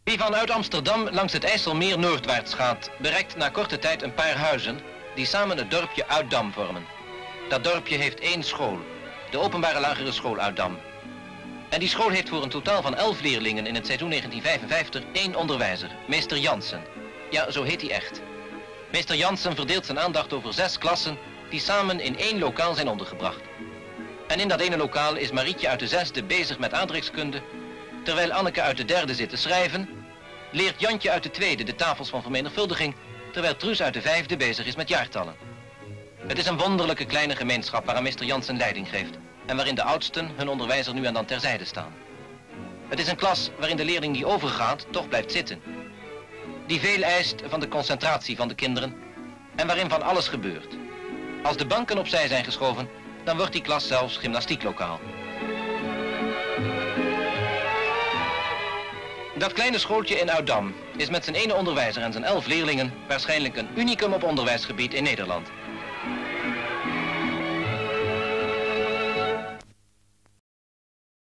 Wie vanuit Amsterdam langs het IJsselmeer noordwaarts gaat, bereikt na korte tijd een paar huizen die samen het dorpje Oud-Dam vormen. Dat dorpje heeft één school, de openbare lagere school Oud-Dam. En die school heeft voor een totaal van 11 leerlingen in het seizoen 1955 één onderwijzer, meester Jansen. Ja, zo heet hij echt. Meester Jansen verdeelt zijn aandacht over 6 klassen die samen in één lokaal zijn ondergebracht. En in dat ene lokaal is Marietje uit de 6e bezig met aardrijkskunde, terwijl Anneke uit de 3e zit te schrijven, leert Jantje uit de 2e de tafels van vermenigvuldiging, terwijl Truus uit de 5e bezig is met jaartallen. Het is een wonderlijke kleine gemeenschap waaraan meester Jansen leiding geeft en waarin de oudsten hun onderwijzer nu en dan terzijde staan. Het is een klas waarin de leerling die overgaat toch blijft zitten. Die veel eist van de concentratie van de kinderen en waarin van alles gebeurt. Als de banken opzij zijn geschoven, dan wordt die klas zelfs gymnastieklokaal. Dat kleine schooltje in Oud-Dam is met zijn ene onderwijzer en zijn 11 leerlingen waarschijnlijk een unicum op onderwijsgebied in Nederland.